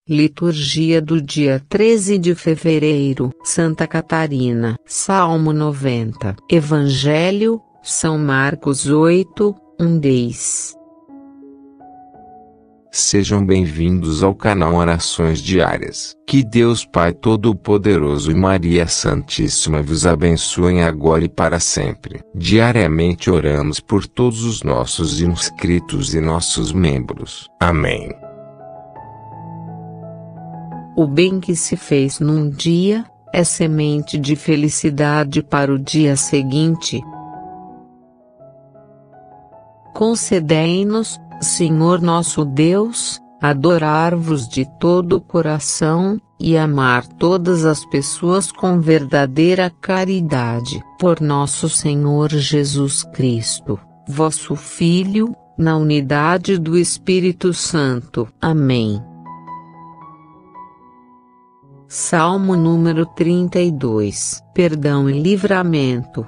Liturgia do dia 13 de fevereiro, Santa Catarina. Salmo 90. Evangelho, São Marcos 8, 1-10. Sejam bem-vindos ao canal Orações Diárias. Que Deus Pai Todo-Poderoso e Maria Santíssima vos abençoem agora e para sempre. Diariamente oramos por todos os nossos inscritos e nossos membros. Amém. O bem que se fez num dia, é semente de felicidade para o dia seguinte. Concedei-nos, Senhor nosso Deus, adorar-vos de todo o coração, e amar todas as pessoas com verdadeira caridade. Por nosso Senhor Jesus Cristo, vosso Filho, na unidade do Espírito Santo. Amém. Salmo número 32. Perdão e livramento.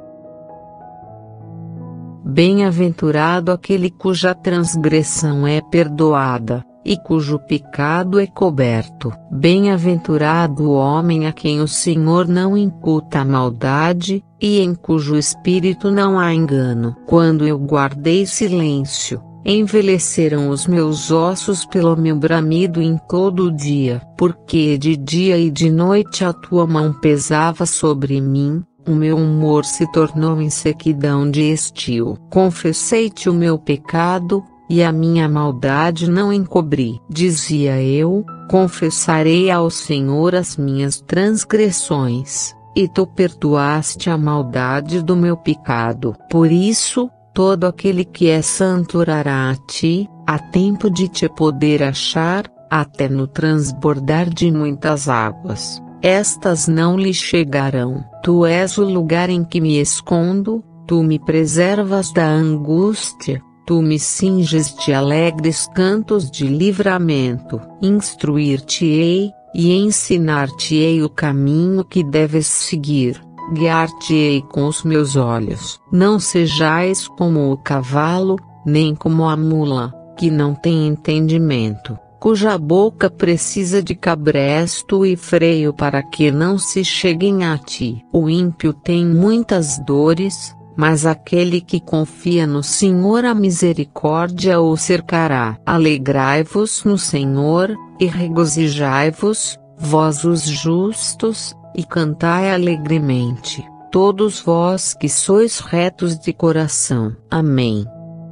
Bem-aventurado aquele cuja transgressão é perdoada, e cujo pecado é coberto. Bem-aventurado o homem a quem o Senhor não imputa a maldade, e em cujo espírito não há engano. Quando eu guardei silêncio, envelheceram os meus ossos pelo meu bramido em todo o dia, porque de dia e de noite a tua mão pesava sobre mim, o meu humor se tornou em sequidão de estio. Confessei-te o meu pecado, e a minha maldade não encobri. Dizia eu, confessarei ao Senhor as minhas transgressões, e tu perdoaste a maldade do meu pecado. Por isso, todo aquele que é santo orará a ti, há tempo de te poder achar, até no transbordar de muitas águas. Estas não lhe chegarão. Tu és o lugar em que me escondo, tu me preservas da angústia, tu me cinges de alegres cantos de livramento. Instruir-te-ei, e ensinar-te-ei o caminho que deves seguir. Guiar-te-ei com os meus olhos. Não sejais como o cavalo, nem como a mula, que não tem entendimento, cuja boca precisa de cabresto e freio para que não se cheguem a ti. O ímpio tem muitas dores, mas aquele que confia no Senhor a misericórdia o cercará. Alegrai-vos no Senhor, e regozijai-vos, vós os justos, e cantai alegremente, todos vós que sois retos de coração. Amém.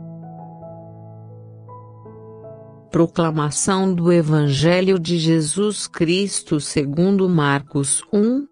Proclamação do Evangelho de Jesus Cristo segundo Marcos 1,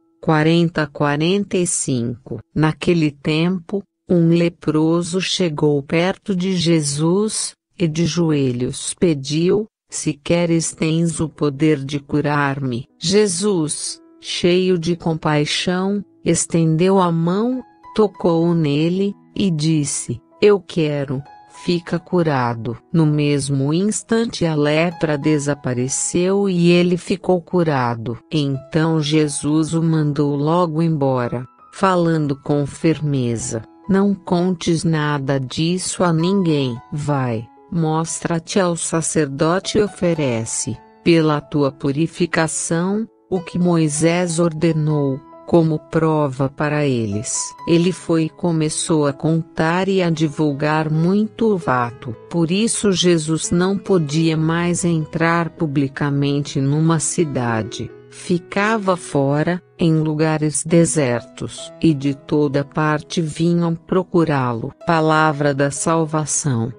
40-45. Naquele tempo, um leproso chegou perto de Jesus, e de joelhos pediu, se queres tens o poder de curar-me. Jesus, cheio de compaixão, estendeu a mão, tocou nele, e disse, eu quero. Fica curado. No mesmo instante a lepra desapareceu e ele ficou curado. Então Jesus o mandou logo embora, falando com firmeza, não contes nada disso a ninguém. Vai, mostra-te ao sacerdote e oferece, pela tua purificação, o que Moisés ordenou, como prova para eles. Ele foi e começou a contar e a divulgar muito o fato. Por isso Jesus não podia mais entrar publicamente numa cidade. Ficava fora, em lugares desertos. E de toda parte vinham procurá-lo. Palavra da salvação.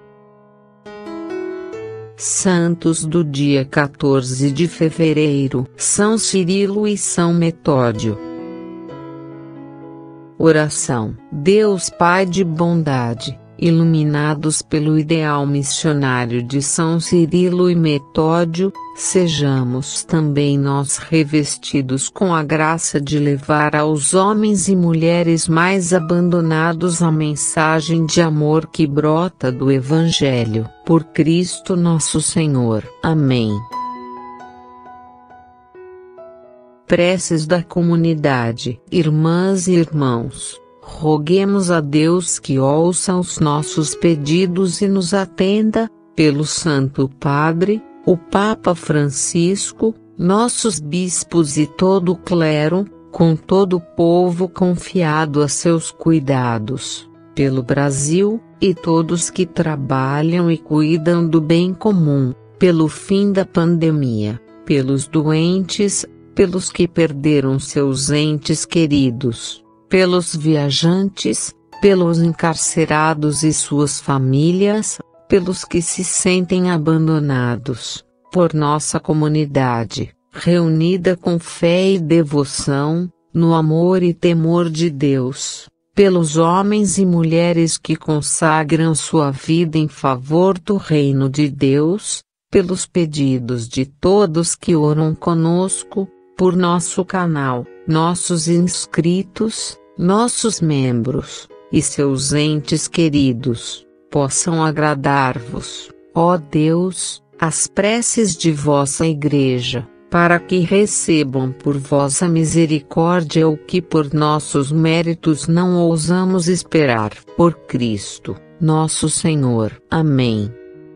Santos do dia 14 de fevereiro, São Cirilo e São Metódio. Oração. Deus Pai de bondade, iluminados pelo ideal missionário de São Cirilo e Metódio, sejamos também nós revestidos com a graça de levar aos homens e mulheres mais abandonados a mensagem de amor que brota do Evangelho, por Cristo nosso Senhor. Amém. Preces da comunidade. Irmãs e irmãos, roguemos a Deus que ouça os nossos pedidos e nos atenda, pelo Santo Padre, o Papa Francisco, nossos bispos e todo o clero, com todo o povo confiado a seus cuidados, pelo Brasil, e todos que trabalham e cuidam do bem comum, pelo fim da pandemia, pelos doentes, pelos que perderam seus entes queridos, pelos viajantes, pelos encarcerados e suas famílias, pelos que se sentem abandonados, por nossa comunidade, reunida com fé e devoção, no amor e temor de Deus, pelos homens e mulheres que consagram sua vida em favor do reino de Deus, pelos pedidos de todos que oram conosco, por nosso canal, nossos inscritos, nossos membros, e seus entes queridos, possam agradar-vos, ó Deus, as preces de vossa Igreja, para que recebam por vossa misericórdia o que por nossos méritos não ousamos esperar, por Cristo, nosso Senhor. Amém.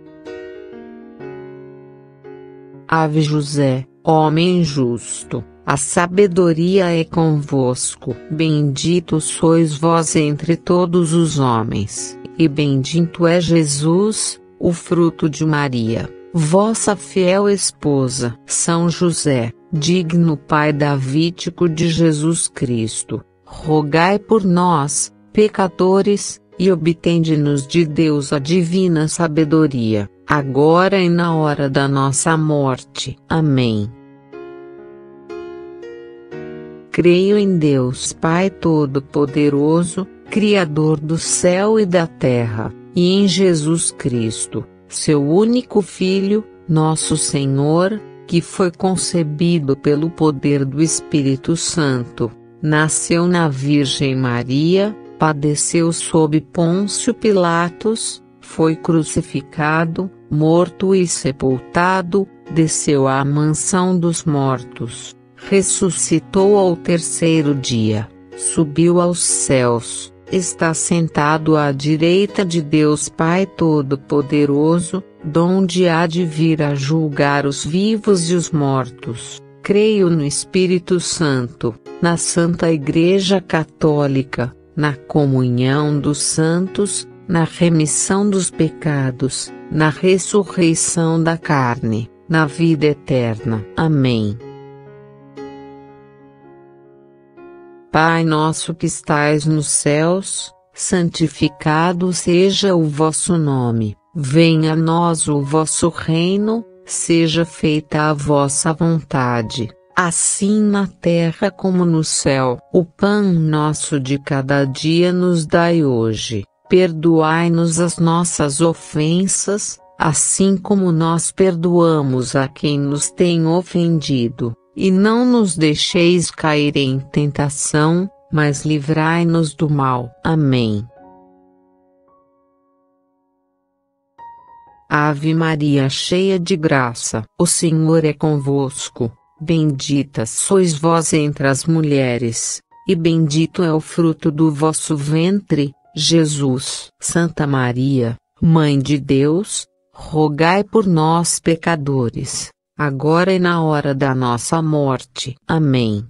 Ave José, homem justo, a sabedoria é convosco. Bendito sois vós entre todos os homens, e bendito é Jesus, o fruto de Maria, vossa fiel esposa. São José, digno pai davídico de Jesus Cristo, rogai por nós, pecadores, e obtende-nos de Deus a divina sabedoria, agora e na hora da nossa morte. Amém. Creio em Deus Pai Todo-Poderoso, Criador do céu e da terra, e em Jesus Cristo, seu único Filho, nosso Senhor, que foi concebido pelo poder do Espírito Santo, nasceu na Virgem Maria, padeceu sob Pôncio Pilatos, foi crucificado, morto e sepultado, desceu à mansão dos mortos, ressuscitou ao terceiro dia, subiu aos céus, está sentado à direita de Deus Pai Todo-Poderoso, donde há de vir a julgar os vivos e os mortos. Creio no Espírito Santo, na Santa Igreja Católica, na comunhão dos santos, na remissão dos pecados, na ressurreição da carne, na vida eterna. Amém. Pai nosso que estais nos céus, santificado seja o vosso nome, venha a nós o vosso reino, seja feita a vossa vontade, assim na terra como no céu. O pão nosso de cada dia nos dai hoje, perdoai-nos as nossas ofensas, assim como nós perdoamos a quem nos tem ofendido. E não nos deixeis cair em tentação, mas livrai-nos do mal. Amém. Ave Maria, cheia de graça, o Senhor é convosco. Bendita sois vós entre as mulheres, e bendito é o fruto do vosso ventre, Jesus. Santa Maria, Mãe de Deus, rogai por nós pecadores, agora e na hora da nossa morte. Amém.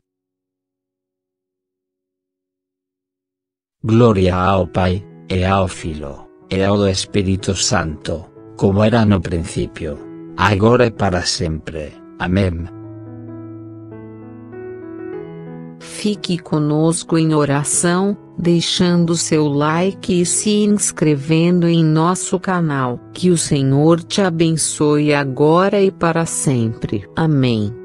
Glória ao Pai, e ao Filho, e ao Espírito Santo, como era no princípio, agora e para sempre. Amém. Fique conosco em oração, deixando seu like e se inscrevendo em nosso canal. Que o Senhor te abençoe agora e para sempre. Amém.